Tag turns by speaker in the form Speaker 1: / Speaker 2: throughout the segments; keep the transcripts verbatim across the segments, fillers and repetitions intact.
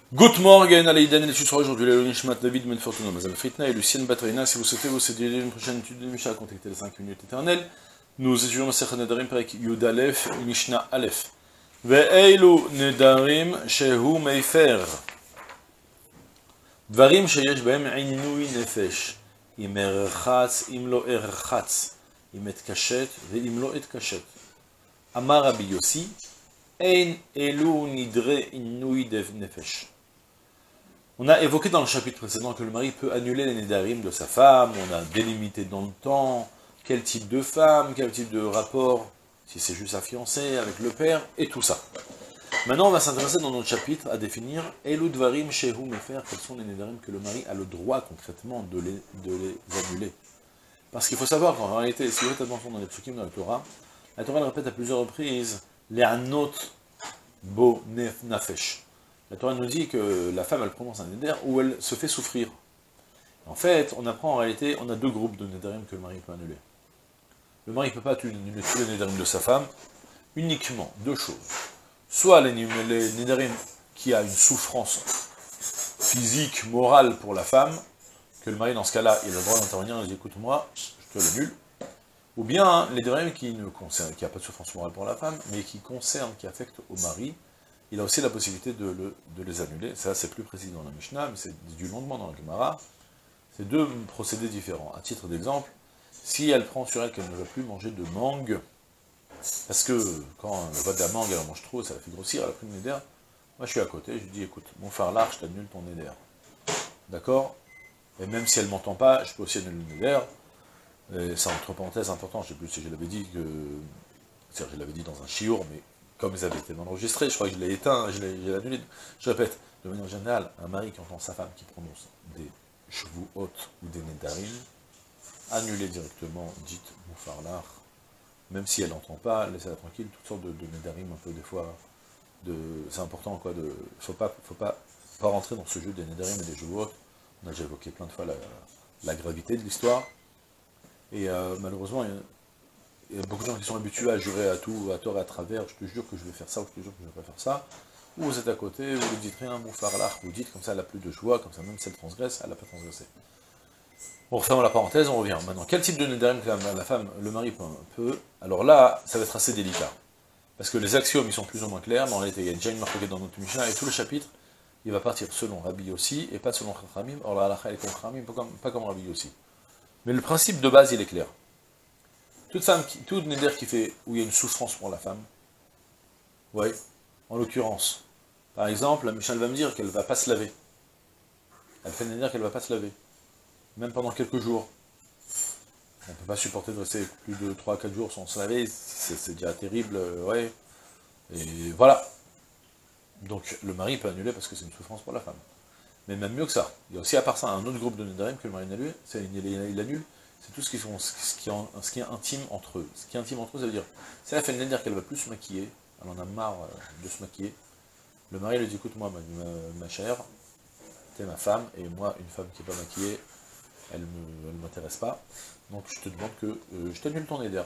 Speaker 1: Good morning, Alaïdan, et tu aujourd'hui le Nishmat David Ben Fortuno, Mazal Fritna et Lucien Batraina. Si vous souhaitez vous aider une prochaine étude de Mishnah, contactez les cinq minutes éternelles. Nous étudions le Sechet Nedarim avec Yud Aleph, Mishnah Aleph. Ve'eilu Nedarim shehu meifer. Dvarim sheyesh behem inui nefesh. Im erchatz, im lo erchatz. Im et kashet, ve'im lo et kashet. Amar Rabbi Yossi, ein elu nidre inui nefesh. On a évoqué dans le chapitre précédent que le mari peut annuler les nédarim de sa femme, on a délimité dans le temps quel type de femme, quel type de rapport, si c'est juste sa fiancée, avec le père, et tout ça. Maintenant, on va s'intéresser dans notre chapitre à définir Elu dvarim shehu mefer, quels sont les nédarim que le mari a le droit concrètement de les, de les annuler. Parce qu'il faut savoir qu'en réalité, si vous faites attention dans les psukim dans la Torah, la Torah le répète à plusieurs reprises, les anot bo nafesh. La Torah nous dit que la femme, elle prononce un néder où elle se fait souffrir. En fait, on apprend en réalité, on a deux groupes de nédarim que le mari peut annuler. Le mari ne peut pas annuler tous les nédarim de sa femme, uniquement deux choses. Soit les, les nédarim qui a une souffrance physique, morale pour la femme, que le mari, dans ce cas-là, il a le droit d'intervenir, il dit, écoute-moi, je te l'annule. Ou bien les nédarim qui ne concernent, qui n'a pas de souffrance morale pour la femme, mais qui concernent, qui affectent au mari, il a aussi la possibilité de, le, de les annuler. Ça, c'est plus précis dans la Mishnah, mais c'est du longuement dans la Gemara. C'est deux procédés différents. À titre d'exemple, si elle prend sur elle qu'elle ne va plus manger de mangue, parce que quand elle va de la mangue, elle en mange trop, ça la fait grossir, elle a pris le néder, moi je suis à côté, je lui dis, écoute, mon farlar, je t'annule ton néder. D'accord? Et même si elle ne m'entend pas, je peux aussi annuler le néder. Et c'est entre parenthèses important, je ne sais plus si je l'avais dit, que... c'est-à-dire je l'avais dit dans un chiour, mais comme ils avaient été enregistrés, je crois que je l'ai éteint, je l'ai annulé. Je répète, de manière générale, un mari qui entend sa femme qui prononce des chevaux hautes ou des nédarim, annulez directement, dites moufarlar, même si elle n'entend pas, laissez-la tranquille, toutes sortes de, de nédarim, un peu des fois, de, c'est important quoi, de, faut pas, faut pas, pas rentrer dans ce jeu des nédarim et des chevaux hautes. On a déjà évoqué plein de fois la, la gravité de l'histoire, et euh, malheureusement, il y a, il y a beaucoup de gens qui sont habitués à jurer à tout, à tort et à travers, je te jure que je vais faire ça, ou je te jure que je ne vais pas faire ça, ou vous êtes à côté, vous ne dites rien, moufarlar, vous dites, comme ça elle n'a plus de joie, comme ça même si elle transgresse, elle n'a pas transgressé. Bon, refermons la parenthèse, on revient. Maintenant, quel type de nédarim que la, la femme, le mari peut, peut, alors là, ça va être assez délicat, parce que les axiomes, ils sont plus ou moins clairs, mais en réalité, il y a déjà une marque dans notre Mishnah, et tout le chapitre, il va partir selon Rabbi Yossi, et pas selon Chachamim, or la halakha est contre Chachamim, pas comme, pas comme Rabbi Yossi. Mais le principe de base, il est clair. Toute femme, qui, toute néder qui fait, où il y a une souffrance pour la femme, oui, en l'occurrence, par exemple, la Mishnah va me dire qu'elle ne va pas se laver. Elle fait néder qu'elle ne va pas se laver, même pendant quelques jours. On ne peut pas supporter de rester plus de trois à quatre jours sans se laver, c'est déjà terrible, euh, ouais. Et voilà. Donc le mari peut annuler parce que c'est une souffrance pour la femme. Mais même mieux que ça, il y a aussi à part ça un autre groupe de nédarim que le mari annule, c'est il, il annule. C'est tout ce qui, sont, ce, qui est, ce qui est intime entre eux. Ce qui est intime entre eux, ça veut dire, si elle fait le néder qu'elle va plus se maquiller, elle en a marre de se maquiller, le mari lui dit, écoute moi, ma, ma, ma chère, t'es ma femme, et moi, une femme qui n'est pas maquillée, elle ne m'intéresse pas, donc je te demande que euh, je t'annule ton néder.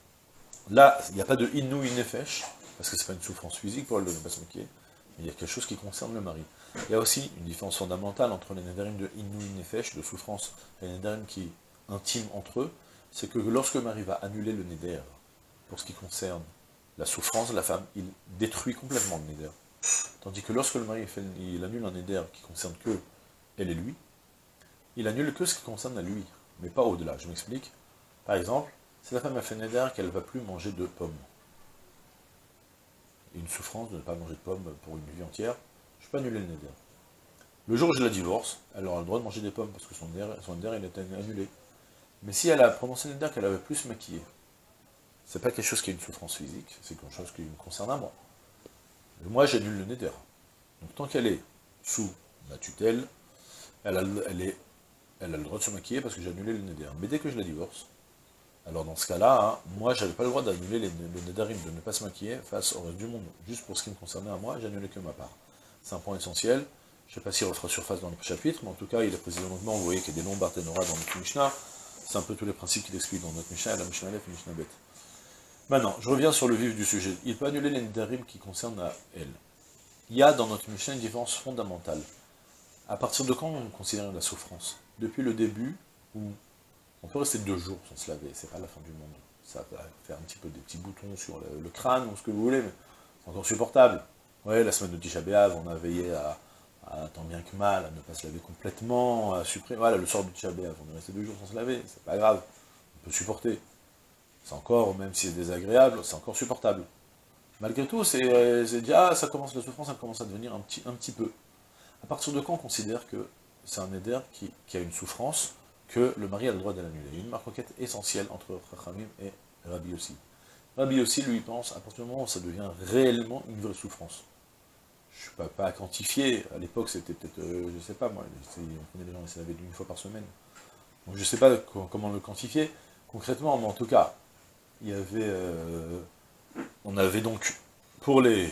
Speaker 1: Là, il n'y a pas de inouï nefesh, parce que c'est pas une souffrance physique pour elle de ne pas se maquiller, mais il y a quelque chose qui concerne le mari. Il y a aussi une différence fondamentale entre les nédarim de inouï nefesh, de souffrance, et les nédarim qui intime entre eux, c'est que lorsque le mari va annuler le néder, pour ce qui concerne la souffrance de la femme, il détruit complètement le néder. Tandis que lorsque le mari fait, il annule un néder qui concerne que elle et lui, il annule que ce qui concerne à lui, mais pas au-delà. Je m'explique. Par exemple, si la femme a fait néder qu'elle ne va plus manger de pommes, une souffrance de ne pas manger de pommes pour une vie entière, je peux annuler le néder. Le jour où je la divorce, elle aura le droit de manger des pommes parce que son néder, son néder il est annulé. Mais si elle a prononcé le néder qu'elle avait plus maquillé, c'est pas quelque chose qui est une souffrance physique, c'est quelque chose qui me concerne à moi. Et moi, j'annule le néder. Donc tant qu'elle est sous ma tutelle, elle a, elle, est, elle a le droit de se maquiller parce que j'ai annulé le néder. Mais dès que je la divorce, alors dans ce cas-là, hein, moi, j'avais pas le droit d'annuler le néderim, de ne pas se maquiller face au reste du monde. Juste pour ce qui me concernait à moi, j'annulais que ma part. C'est un point essentiel. Je ne sais pas s'il refera surface dans le chapitre, mais en tout cas, il est précisé longuement. Vous voyez qu'il y a des longs barthénora dans notre Mishnah. C'est un peu tous les principes qu'il explique dans notre Mishnah, la Mishnah Aleph et Mishnah Bet. Maintenant, je reviens sur le vif du sujet. Il peut annuler les nédarim qui concernent à elle. il y a dans notre Mishnah une différence fondamentale. À partir de quand on considère la souffrance? Depuis le début, où on peut rester deux jours sans se laver, c'est pas la fin du monde. Ça va faire un petit peu des petits boutons sur le, le crâne ou ce que vous voulez, mais c'est encore supportable. Ouais, la semaine de Tisha B'Av, on a veillé à, à tant bien que mal, à ne pas se laver complètement, à supprimer. Voilà, le soir de Tisha B'Av, on est resté deux jours sans se laver, c'est pas grave, on peut supporter. C'est encore, même si c'est désagréable, c'est encore supportable. Malgré tout, c'est euh, déjà, ça commence, la souffrance, elle commence à devenir un petit, un petit peu. À partir de quand on considère que c'est un éder qui, qui a une souffrance, que le mari a le droit de l'annuler? Il y a une marcoquette essentielle entre Chachamim et Rabbi Yossi. Rabbi Yossi, lui, pense, à partir du moment où ça devient réellement une vraie souffrance. Je ne suis pas, pas à quantifier, à l'époque c'était peut-être, euh, je ne sais pas moi, on connaît les gens qui se lavaient une fois par semaine. Donc je ne sais pas comment le quantifier concrètement, mais en tout cas, il y avait, euh, on avait donc, pour les,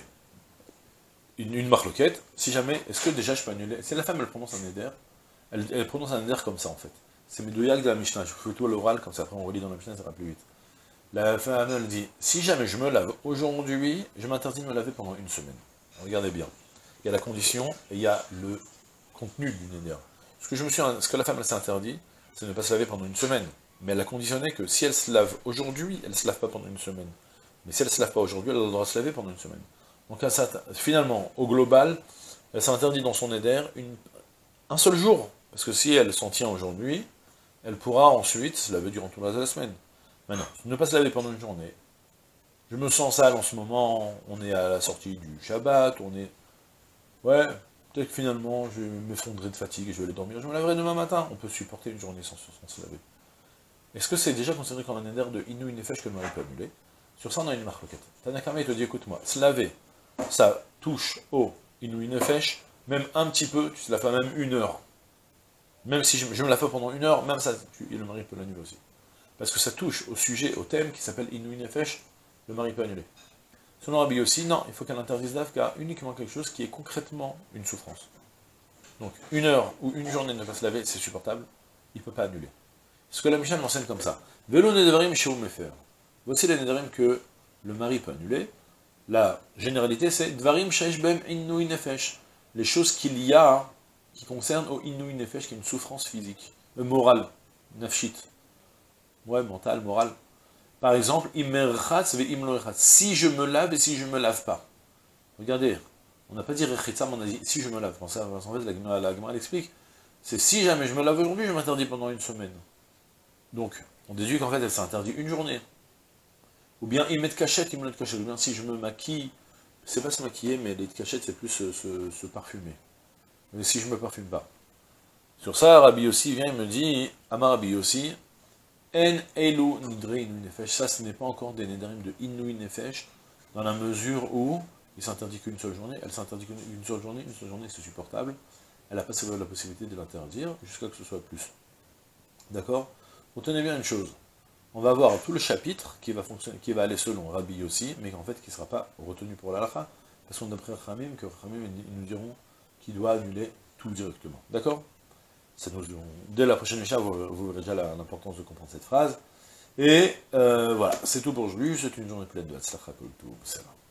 Speaker 1: une, une marloquette, si jamais, est-ce que déjà je peux annuler, si la femme elle prononce un éder, elle, elle prononce un éder comme ça en fait. C'est Medouyak de la Mishnah, je fais tout à l'oral, comme ça après on relit dans la Mishnah, ça va plus vite. La femme elle dit, si jamais je me lave aujourd'hui, je m'interdis de me laver pendant une semaine. Regardez bien. Il y a la condition et il y a le contenu du néder. Ce que, je me suis, ce que la femme s'est interdit, c'est de ne pas se laver pendant une semaine. Mais elle a conditionné que si elle se lave aujourd'hui, elle ne se lave pas pendant une semaine. Mais si elle ne se lave pas aujourd'hui, elle a le droit de se laver pendant une semaine. Donc elle finalement, au global, elle s'est interdit dans son néder une, un seul jour. Parce que si elle s'en tient aujourd'hui, elle pourra ensuite se laver durant tout le reste de la semaine. Maintenant, ne pas se laver pendant une journée. Je me sens sale en ce moment, on est à la sortie du Shabbat, on est... Ouais, peut-être que finalement, je vais m'effondrer de fatigue et je vais aller dormir, je me laverai demain matin. On peut supporter une journée sans, sans se laver. Est-ce que c'est déjà considéré comme un éder de Inouï Nefesh que le mari peut annuler? Sur ça, on a une marloquette. Tanakama, il te dit, écoute-moi, se laver, ça touche au Inouï Nefesh, même un petit peu, tu te laves pas même une heure. Même si je, je me lave pas pendant une heure, même ça, tu, et le mari peut l'annuler aussi. Parce que ça touche au sujet, au thème qui s'appelle Inouï Nefesh, le mari peut annuler. Selon Rabbi aussi, non, il faut qu'elle interdise d'Afka uniquement quelque chose qui est concrètement une souffrance. Donc, une heure ou une journée de ne pas se laver, c'est supportable, il ne peut pas annuler. Ce que la Mishnah l'enseigne comme ça. Velo nedarim chez Mefer. Voici les nedarim que le mari peut annuler. La généralité, c'est Dvarim sheish bem inouï nefesh. Les choses qu'il y a qui concernent au inouï nefesh, qui est une souffrance physique, euh, morale, nafshit. Ouais, mentale, morale. Par exemple, imerchatz ve imloechatz. Si je me lave et si je ne me lave pas. Regardez, on n'a pas dit rechitzam, on a dit si je me lave. En fait, la, la Gemara l'explique. C'est si jamais je me lave aujourd'hui, je m'interdis pendant une semaine. Donc, on déduit qu'en fait, elle s'interdit une journée. Ou bien, il met de cachette, il me met de cachette. Ou bien, si je me maquille, c'est pas se maquiller, mais les cachettes, c'est plus se, se, se parfumer. Mais si je me parfume pas. Sur ça, Rabbi Yossi vient, il me dit, Amar Rabbi Yossi, En elu nidre inouï nefesh. Ça, ce n'est pas encore des nedarim de inouï nefesh, dans la mesure où il s'interdit qu'une seule journée, elle s'interdit qu'une seule journée, une seule journée, c'est supportable. Elle n'a pas la possibilité de l'interdire, jusqu'à ce que ce soit plus. D'accord? Retenez bien une chose, on va voir tout le chapitre qui va, fonctionner, qui va aller selon Rabbi Yossi, mais qu'en fait qui ne sera pas retenu pour l'halakha, parce qu'on a pris Khamim, que Khamim ils nous diront qu'il doit annuler tout directement. D'accord? Nous, dès la prochaine échelle, vous, vous verrez déjà l'importance de comprendre cette phrase. Et euh, voilà, c'est tout pour aujourd'hui, c'est une journée pleine de Hatzlacha Kol Tov.